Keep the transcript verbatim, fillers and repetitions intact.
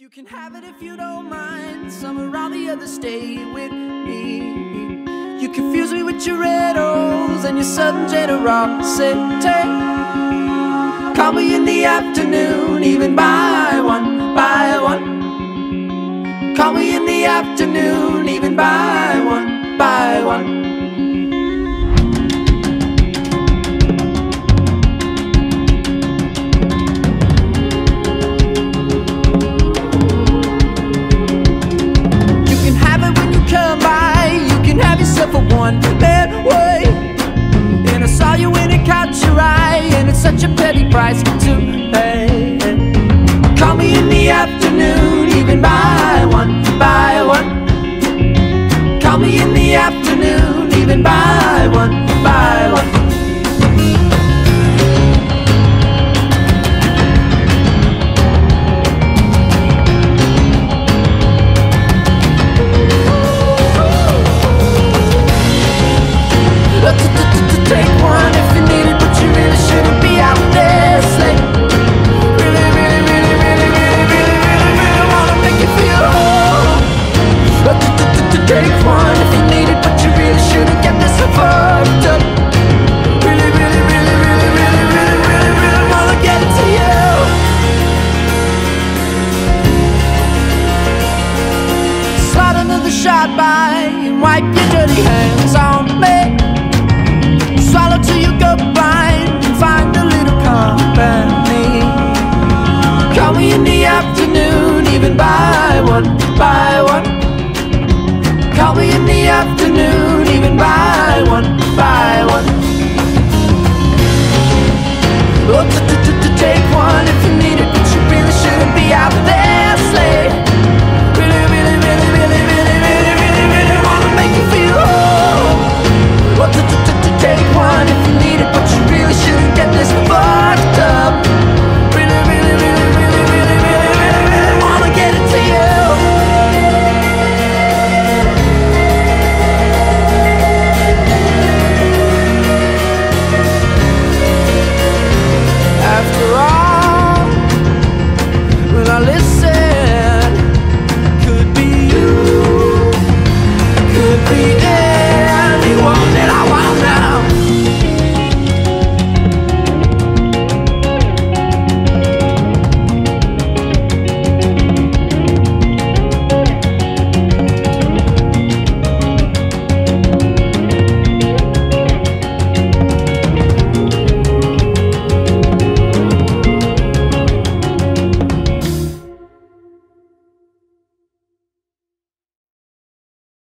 You can have it if you don't mind. Somewhere around the other, stay with me. You confuse me with your riddles and your sudden generosity. Call me in the afternoon, even by one, by one. Call me in the afternoon, even by one, by one. For one man way, and I saw you when it caught your eye, and it's such a petty price to pay. Call me in the afternoon, even by one, by one. Call me in the afternoon, even by one, by one. Take one if you need it, but you really shouldn't be out there late. Really, really, really, really, really, really, really, really wanna make you feel whole. Take one if you need it, but you really shouldn't get this so fucked up. Really, really, really, really, really, really, really, really wanna get it to you. Slide another shot by and wipe your dirty hands on me. Swallow till you go blind and find a little company. Call me in the afternoon, even by one, by one. Call me in the afternoon, even by